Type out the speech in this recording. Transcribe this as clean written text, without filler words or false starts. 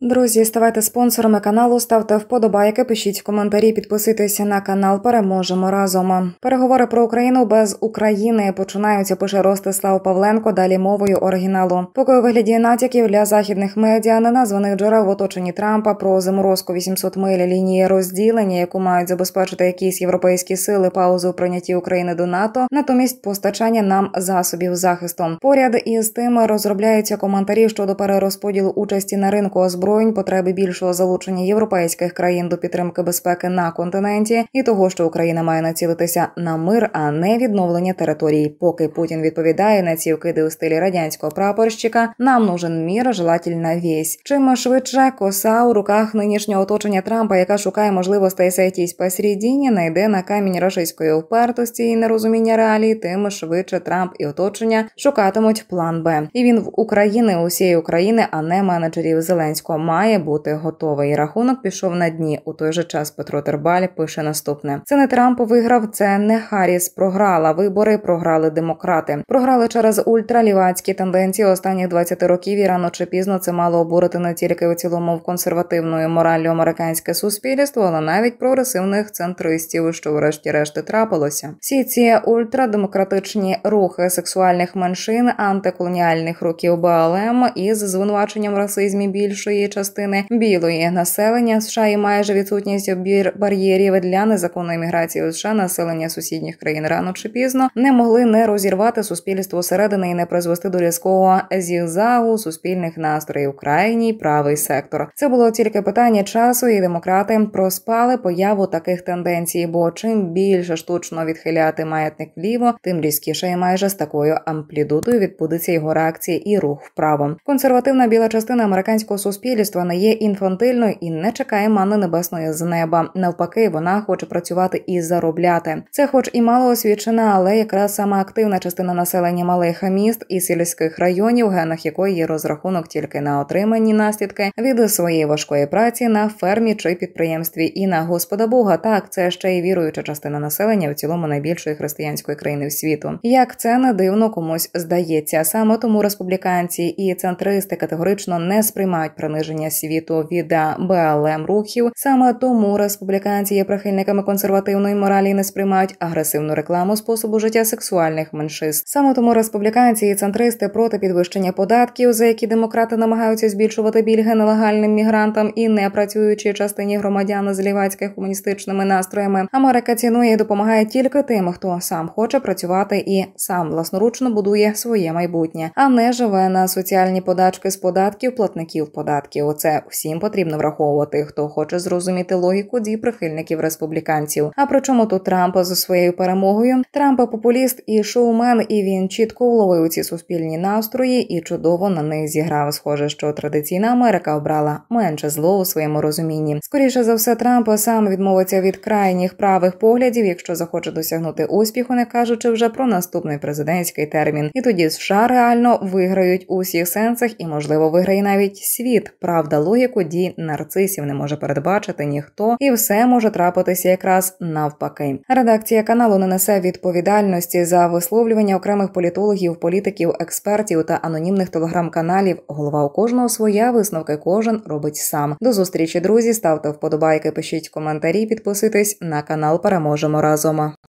Друзі, ставайте спонсорами каналу, ставте вподобайки, пишіть коментарі, підписуйтесь на канал. Переможемо разом. Переговори про Україну без України починаються, пише Ростислав Павленко, далі мовою оригіналу. Поки у вигляді натяків для західних медіа, неназваних джерел в оточенні Трампа про заморозку 800 миль лінії розділення, яку мають забезпечити якісь європейські сили, паузу у прийнятті України до НАТО, натомість постачання нам засобів захисту. Поряд із тим розробляються коментарі щодо перерозподілу участі на ринку озброєнь, потреби більшого залучення європейських країн до підтримки безпеки на континенті і того, що Україна має націлитися на мир, а не відновлення територій. Поки Путін відповідає на ці вкиди у стилі радянського прапорщика, нам нужен мир, желательно весь. Чим швидше коса у руках нинішнього оточення Трампа, яка шукає можливостей сайтись посередині, найде на камінь рашистської впертості і нерозуміння реалій, тим швидше Трамп і оточення шукатимуть план Б. І він в Україні, усієї України, а не менеджерів Зеленського, має бути готовий. Рахунок пішов на дні. У той же час Петро Тербаль пише наступне. Це не Трамп виграв, це не Харріс програла. Вибори програли демократи. Програли через ультралівацькі тенденції останніх 20 років, і рано чи пізно це мало обурити не тільки у цілому в консервативною мораллю американське суспільство, але навіть прогресивних центристів, що врешті-решт трапилося. Всі ці ультрадемократичні рухи сексуальних меншин, антиколоніальних рухів БЛМ із звинуваченням расизмі більшої частини білої населення США і майже відсутність бар'єрів для незаконної міграції у США населення сусідніх країн рано чи пізно не могли не розірвати суспільство середини і не призвести до різкого зігзагу суспільних настроїв. Крайній правий сектор. Це було тільки питання часу, і демократи проспали появу таких тенденцій, бо чим більше штучно відхиляти маятник вліво, тим різкіше і майже з такою амплітудою відбудеться його реакція і рух вправо. Консервативна біла частина американського суспільства не є інфантильною і не чекає манни небесної з неба. Навпаки, вона хоче працювати і заробляти. Це хоч і мало освічена, але якраз сама активна частина населення малих міст і сільських районів, в генах якої є розрахунок тільки на отримані наслідки від своєї важкої праці на фермі чи підприємстві і на Господа Бога. Так, це ще й віруюча частина населення в цілому найбільшої християнської країни світу. Як це не дивно комусь здається. Саме тому республіканці і центристи категорично не сприймають приниження світу від БЛМ рухів. Саме тому республіканці є прихильниками консервативної моралі і не сприймають агресивну рекламу способу життя сексуальних меншин. Саме тому республіканці і центристи проти підвищення податків, за які демократи намагаються збільшувати пільги нелегальним мігрантам і непрацюючій частині громадян з лівацьких комуністичними настроями. Америка цінує і допомагає тільки тим, хто сам хоче працювати і сам власноручно будує своє майбутнє, а не живе на соціальні подачки з податків платників податків. Це всім потрібно враховувати, хто хоче зрозуміти логіку дій прихильників республіканців. А при чому тут Трамп зі своєю перемогою? Трамп – популіст і шоумен, і він чітко вловив ці суспільні настрої і чудово на них зіграв. Схоже, що традиційна Америка обрала менше зло у своєму розумінні. Скоріше за все, Трамп сам відмовиться від крайніх правих поглядів, якщо захоче досягнути успіху, не кажучи вже про наступний президентський термін. І тоді США реально виграють у всіх сенсах і, можливо, виграє навіть світ. Правда, логіку дій нарцисів не може передбачити ніхто, і все може трапитися якраз навпаки. Редакція каналу не несе відповідальності за висловлювання окремих політологів, політиків, експертів та анонімних телеграм-каналів. Голова у кожного своя, висновки кожен робить сам. До зустрічі, друзі, ставте вподобайки, пишіть коментарі, підписуйтесь на канал. Переможемо разом.